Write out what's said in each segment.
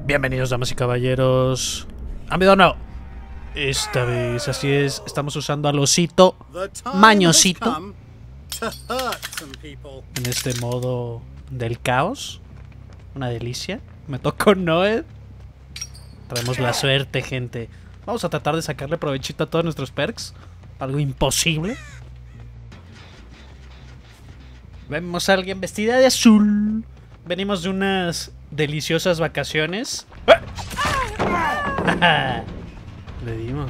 Bienvenidos, damas y caballeros. ¿Han visto o no? Esta vez, así es, estamos usando al osito mañosito en este modo del caos. Una delicia. Me tocó Noed. Traemos la suerte, gente. Vamos a tratar de sacarle provechito a todos nuestros perks. Algo imposible. Vemos a alguien vestida de azul. Venimos de unas deliciosas vacaciones. Le dimos.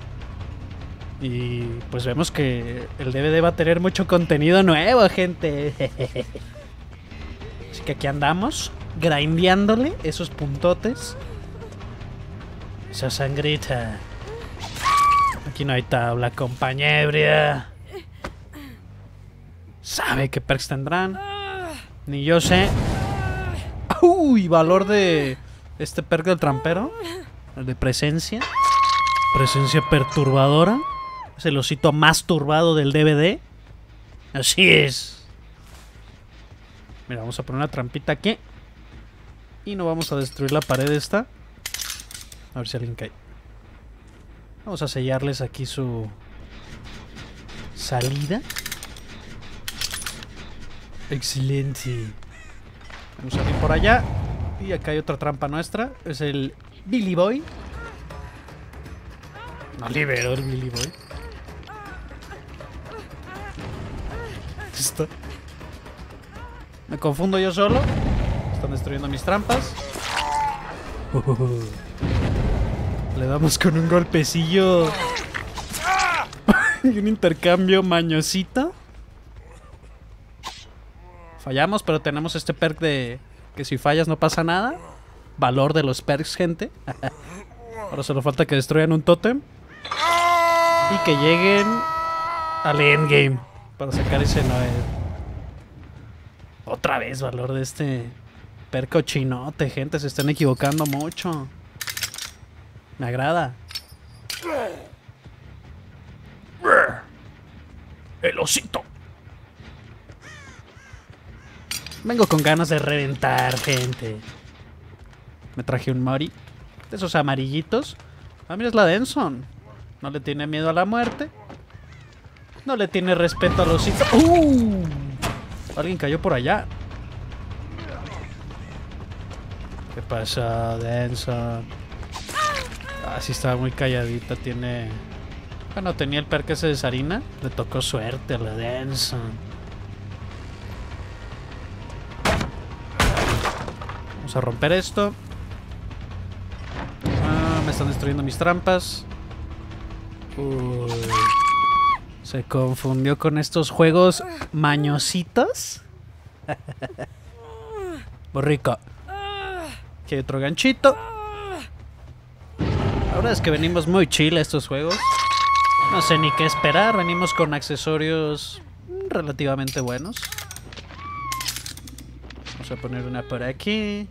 Y pues vemos que el DVD va a tener mucho contenido nuevo, gente. Así que aquí andamos, grindeándole esos puntotes. Esa sangrita. Aquí no hay tabla, compañebria. ¿Sabe qué perks tendrán? Ni yo sé. Uy, valor de este perk del trampero. El de presencia. Presencia perturbadora. Es el osito más turbado del DVD. Así es. Mira, vamos a poner una trampita aquí. Y no vamos a destruir la pared esta. A ver si alguien cae. Vamos a sellarles aquí su salida. Excelente. Vamos a ir por allá. Y acá hay otra trampa nuestra. Es el Billy Boy. No liberó el Billy Boy. ¿Listo? Me confundo yo solo. Están destruyendo mis trampas. Le damos con un golpecillo. Y un intercambio mañosito. Fallamos, pero tenemos este perk de que si fallas no pasa nada. Valor de los perks, gente. Ahora solo falta que destruyan un tótem y que lleguen al endgame para sacar ese Noed. Otra vez valor de este perk cochinote, gente. Se están equivocando mucho. Me agrada. El osito. Vengo con ganas de reventar, gente. Me traje un Mori. De esos amarillitos. Ah, mira, es la Denson. No le tiene miedo a la muerte. No le tiene respeto al osito. Alguien cayó por allá. ¿Qué pasa, Denson? Ah, sí estaba muy calladita. Tiene... Bueno, tenía el perk ese de Sarina. Le tocó suerte a la Denson. Vamos a romper esto. Me están destruyendo mis trampas. Uy. Se confundió con estos juegos mañositos. Borrico. Aquí hay otro ganchito. La verdad es que venimos muy chill a estos juegos. No sé ni qué esperar. Venimos con accesorios relativamente buenos. Vamos a poner una por aquí.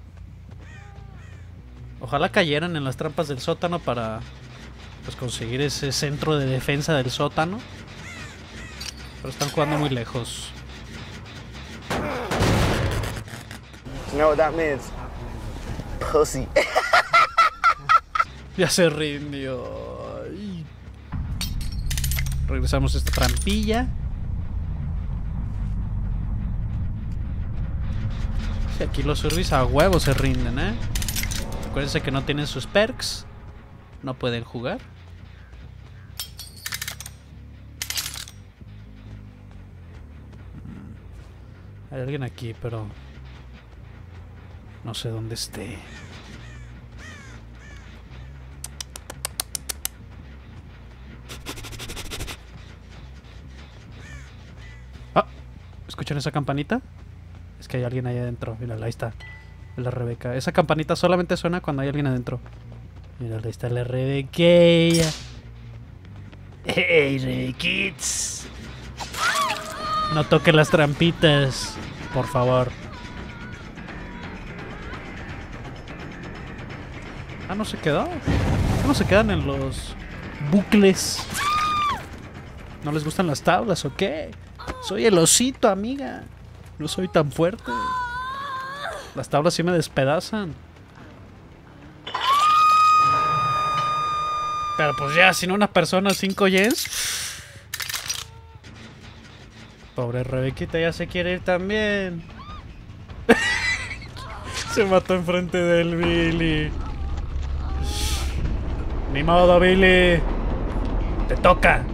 Ojalá cayeran en las trampas del sótano para pues conseguir ese centro de defensa del sótano. Pero están jugando muy lejos. You know what that means? Pussy. Ya se rindió. Ay. Regresamos a esta trampilla. Sí, aquí los service a huevo se rinden, ¿eh? Acuérdense que no tienen sus perks. No pueden jugar. Hay alguien aquí, pero no sé dónde esté. Ah, ¿escuchan esa campanita? Es que hay alguien ahí adentro. Mírala, ahí está. La Rebeca. Esa campanita solamente suena cuando hay alguien adentro. Mira, ahí está la Rebequilla. ¡Hey, Rebequids! No toque las trampitas, por favor. Ah, no se quedó. ¿Por qué no se quedan en los bucles? ¿No les gustan las tablas o qué? Soy el osito, amiga. No soy tan fuerte. Las tablas sí me despedazan. Pero pues ya, sin una persona, 5 yens. Pobre Rebequita, ya se quiere ir también. Se mató enfrente del Billy. Ni modo, Billy. Te toca.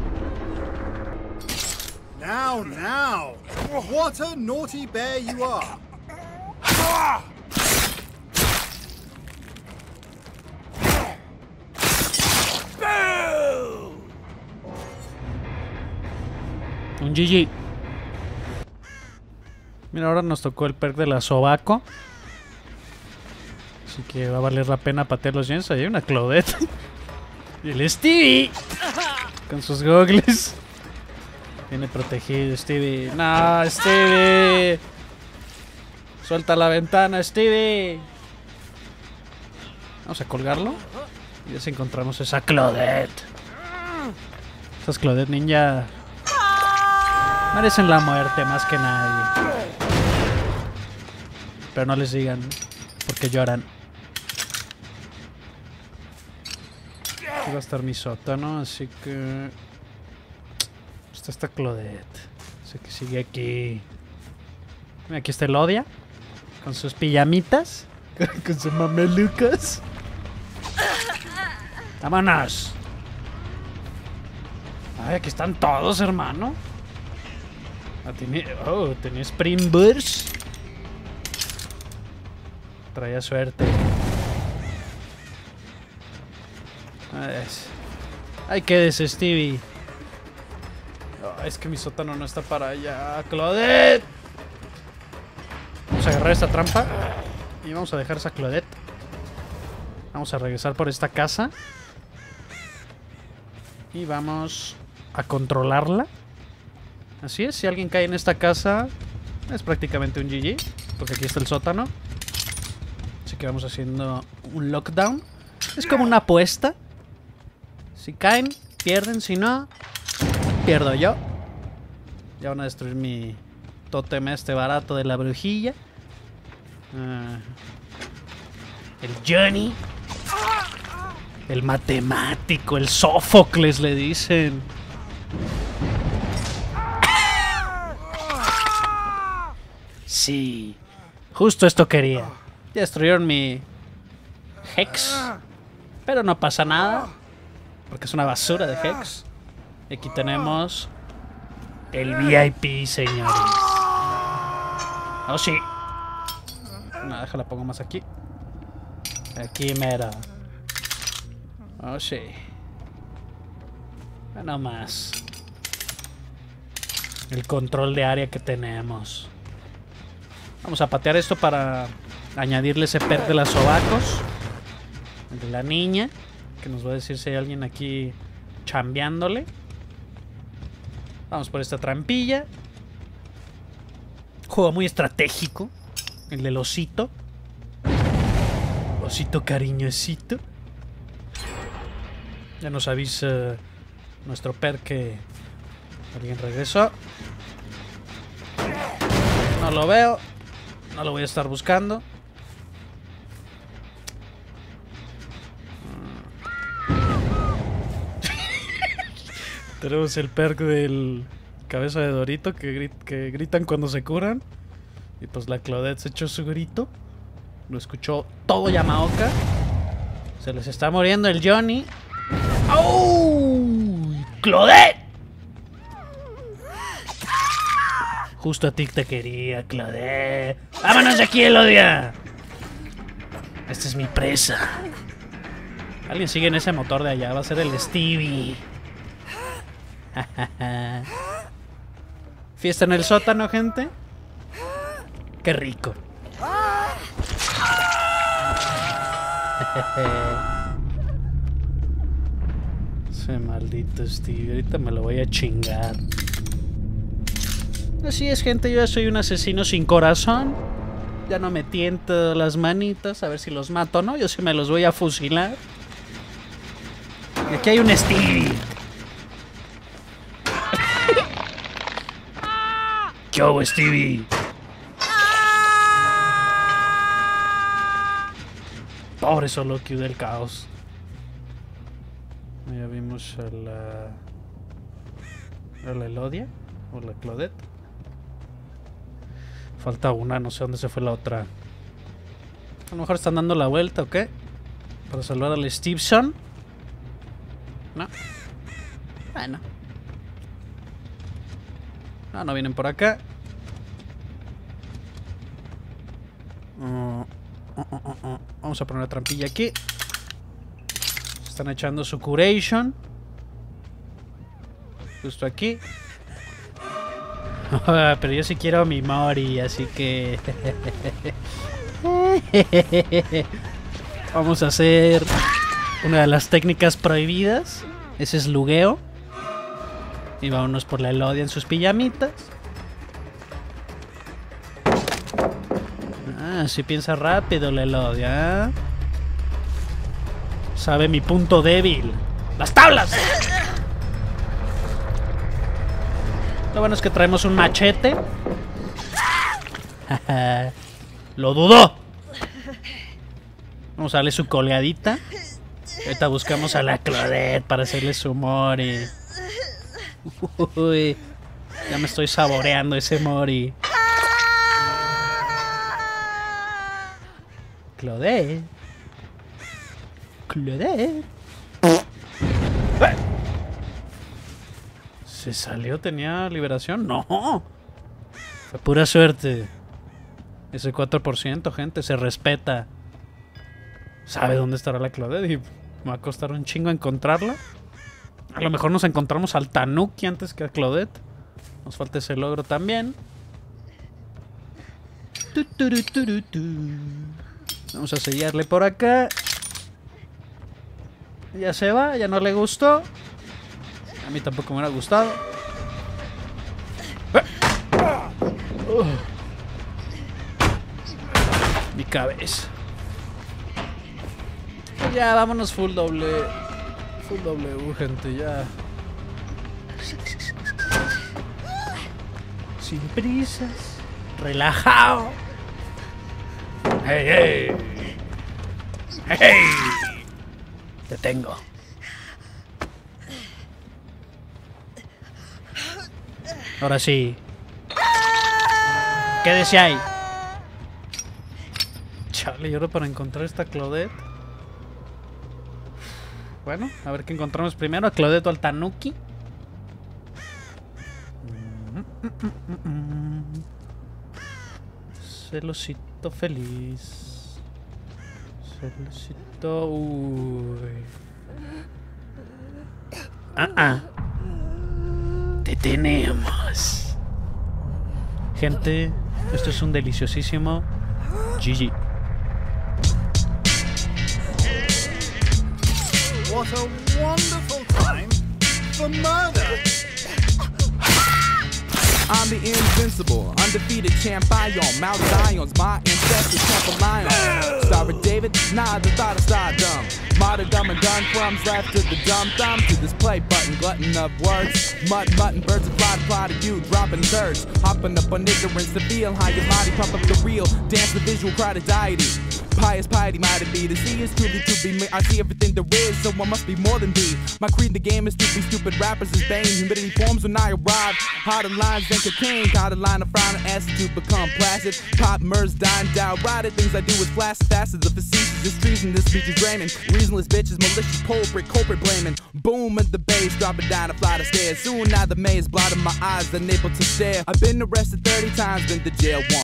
Now, now! What a naughty bear you are! Un GG. Mira, ahora nos tocó el perk de la sobaco. Así que va a valer la pena patear los gens. Ahí hay una Claudette. Y el Stevie. Con sus goggles. Viene protegido Stevie. No, Stevie. Suelta la ventana, Stevie. Vamos a colgarlo. Y ya encontramos esa Claudette. Esas Claudette ninja merecen la muerte más que nadie. Pero no les digan, porque lloran. Aquí va a estar mi sótano, así que... Está esta Claudette. Así que sigue aquí. Mira, aquí está el Odia. Con sus pijamitas. Con sus mamelucas. ¡Vámonos! Ay, aquí están todos, hermano. Tenía Spring Burst. Traía suerte. Ay, quédese, Stevie. Oh, es que mi sótano no está para allá. ¡Claudette! Vamos a agarrar esta trampa. Y vamos a dejar esa Claudette. Vamos a regresar por esta casa. Y vamos a controlarla. Así es, si alguien cae en esta casa es prácticamente un GG, porque aquí está el sótano. Así que vamos haciendo un lockdown. Es como una apuesta. Si caen, pierden, si no, pierdo yo. Ya van a destruir mi tótem este barato de la brujilla. El Johnny. El matemático, el Sófocles le dicen. Sí, justo esto quería. Ya destruyeron mi Hex, pero no pasa nada, porque es una basura de Hex. Y aquí tenemos el VIP, señores. Oh, sí. No, déjala, pongo más aquí. Aquí mero. Oh, sí. No más. El control de área que tenemos. Vamos a patear esto para añadirle ese perk de las sobacos. El de la niña. Que nos va a decir si hay alguien aquí chambeándole. Vamos por esta trampilla. Juego muy estratégico. El del osito. Osito cariñosito. Ya nos avisa nuestro perk que alguien regresó. No lo veo. No lo voy a estar buscando. Tenemos el perk del cabeza de Dorito que gritan cuando se curan. Y pues la Claudette se echó su grito. Lo escuchó todo Yamaoka. Se les está muriendo el Johnny. ¡Oh! ¡Claudette! Justo a ti te quería, Claudette. ¡Vámonos de aquí, Elodia! Esta es mi presa. Alguien sigue en ese motor de allá. Va a ser el Stevie. Fiesta en el sótano, gente. Qué rico. Ese maldito Stevie. Ahorita me lo voy a chingar. Así es, gente, yo ya soy un asesino sin corazón. Ya no me tiento las manitas a ver si los mato o no. Yo sí me los voy a fusilar. Y aquí hay un Stevie. ¿Qué hago, Stevie? Pobre solo Q del caos. Ya vimos a la Elodia o la Claudette. Falta una, no sé dónde se fue la otra. A lo mejor están dando la vuelta, ¿o qué? Para salvar al Stevenson. No. Bueno. No vienen por acá. Vamos a poner una trampilla aquí. Están echando su curation. Justo aquí. Pero yo sí quiero mi Mori, así que... Vamos a hacer una de las técnicas prohibidas. Ese es lugueo. Y vámonos por la Elodia en sus pijamitas. Sí piensa rápido la Elodia, ¿eh? Sabe mi punto débil. ¡Las tablas! Lo bueno es que traemos un machete. Lo dudó. Vamos a darle su colgadita. Ahorita buscamos a la Claudette para hacerle su Mori. Uy, ya me estoy saboreando ese Mori. Claudette. Claudette. ¿Se salió? ¿Tenía liberación? No. Fue pura suerte. Ese 4%, gente, se respeta. ¿Sabe dónde estará la Claudette? Y me va a costar un chingo encontrarla. A lo mejor nos encontramos al Tanuki antes que a Claudette. Nos falta ese logro también. Vamos a sellarle por acá. Ya se va, ya no le gustó. A mí tampoco me hubiera gustado. Mi cabeza. Pues ya, vámonos full doble. Full W, gente, ya. Sin prisas. Relajado. Hey, hey. Hey, hey. Te tengo. Ahora sí. Quédese ahí. Chale, lloro para encontrar esta Claudette. Bueno, a ver qué encontramos primero. A Claudette o al Tanuki. Celosito feliz. Celosito. Uy. Te tenemos. Gente, esto es un deliciosísimo GG. What a wonderful time for murder! I'm the invincible, undefeated champion. Mount Zion's my ancestral temple lion. Star of David, nah, the thought of stardom. Martyrdom and done crumbs left to the dumb thumb. To this play button, glutton of words. Mutton, birds of plot of you, dropping thirds. Hopping up on ignorance to feel how your body pump up the real. Dance the visual cry to deity. Pious piety might it be. To see is truly to be me. I see everything there is, so I must be more than thee. My creed in the game is to be stupid rappers is bane. Humidity forms when I arrive. Harder lines than cocaine. Got a line of frowning acid to become placid. Pop, mers, dying, down, rotted. Things I do is flaccid, facets of facetious. Just treason, this speech is draining. Reasonless bitches, malicious culprit blaming. Boom at the bass, dropping down a flight of stairs. Soon now the maze blotting my eyes, unable to stare. I've been arrested 30 times, been to jail once.